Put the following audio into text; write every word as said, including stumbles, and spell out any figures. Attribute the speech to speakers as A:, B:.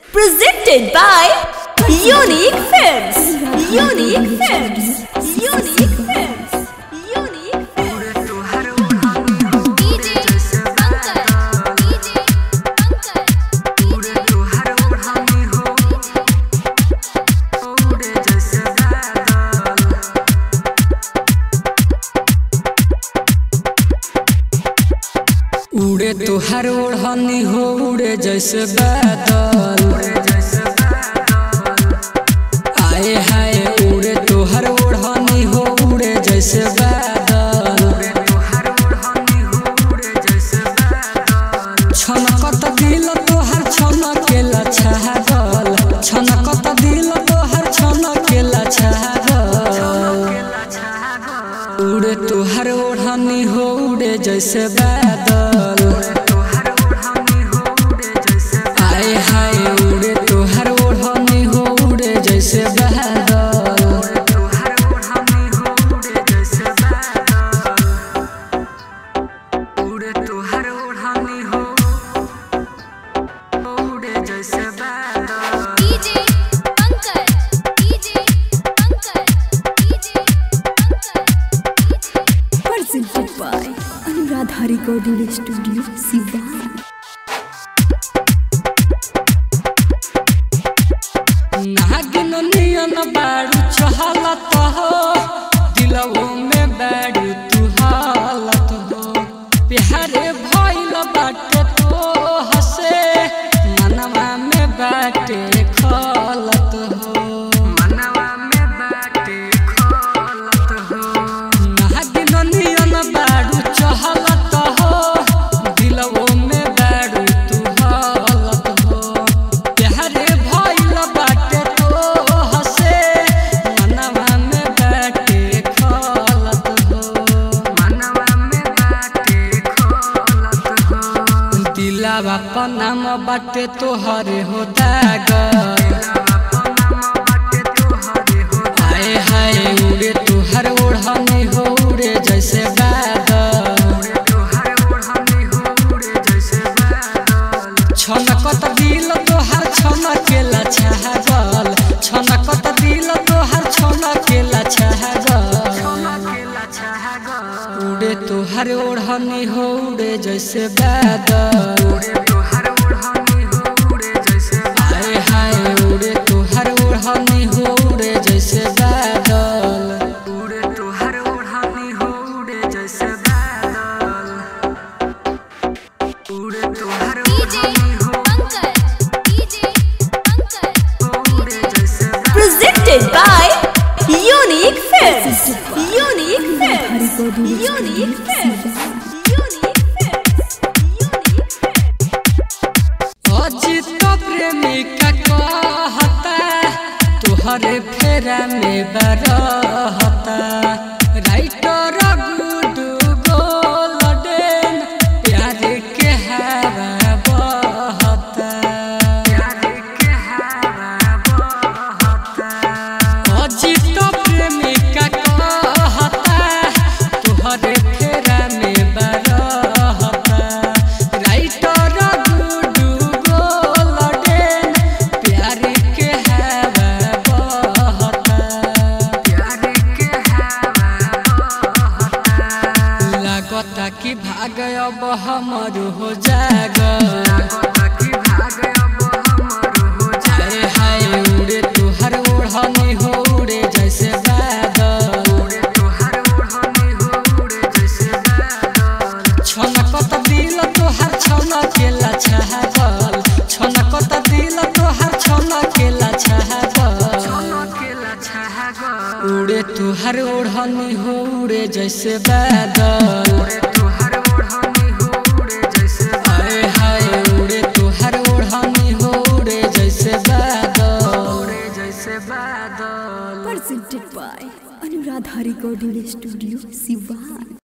A: Presented by Unique Films. Unique Films. Unique Films. Unique Films. D J Pankaj. D J
B: उड़े तुहार ओढ़नी हो उड़े जैसे बादल। आए हाय उड़े तुहार ओढ़नी हो उड़े जैसे बादल। छनकत दिल तोहर छनकेला छागल। छनकत दिल तोहर छनकेला छागल। उड़े तुहार ओढ़नी हो उड़े जैसे बादल। आए हाय उड़े तुहार ओढ़नी हो उड़े जैसे बादल। उड़े तुहार ओढ़नी हो उड़े जैसे बादल।
A: D J Pankaj. D J Pankaj. D J Pankaj. Presented by Anuradha Recording Studio, Sivan.
B: नागिन नियन बारू चहलत हो दिलवो में बारू तू हालत हो। प्यारे भइल बाटे तो हसे मनवा में बाटे खलत हो। मनवा में बाटे खलत हो। नागिन नियन बारू चहलत हो दिलवो में बारू तू हालत हो। प्यारे भइल बाटे तो हसे मनवा में बाटे खलत हो। मनवा में बाटे खलत हो। दिलवा पर नाम बाटे तोहरे हो दागल। आए हाय उड़े तुहार ओढ़नी हो उड़े जैसे बादल। छनकत दिल तोहार छनकेला छागल। छनकत दिल तोहार छनकेला छागल। उड़े तुहार ओढ़नी हो उड़े जैसे बादल। आए हाय उड़े तुहार ओढ़नी हो उड़े जैसे बादल। उड़े तुहार ओढ़नी हो उड़े जैसे बादल। उड़े तुहार
A: D J Pankaj. D J Pankaj. Presented by Unique Films. Unique Films. Unique Films. Unique Films. Unique Films.
B: Ajit प्रेमिका कहता तुहरे फेरा में बरहता। राइटर गुडू गोल्डन प्यार के हवा बहता। अजित प्रेमिका कहता तुहरे फेरा में बरहता। राइटर गुडू गोल्डन प्यार के हवा बहता। लागता कि भाग अब हमर हो जागल। आए हाय उड़े तुहार ओढ़नी हो उड़े जैसे बादल। छनकत दिल तोहार छनकेला छागल। छनकत दिल तोहार छनकेला छागल। उड़े तुहार ओढ़नी हो उड़े जैसे बादल। आए हाय उड़े तुहार ओढ़नी हो उड़े जैसे बादल।
A: Presented by Anuradha Recording Studio, Sivan.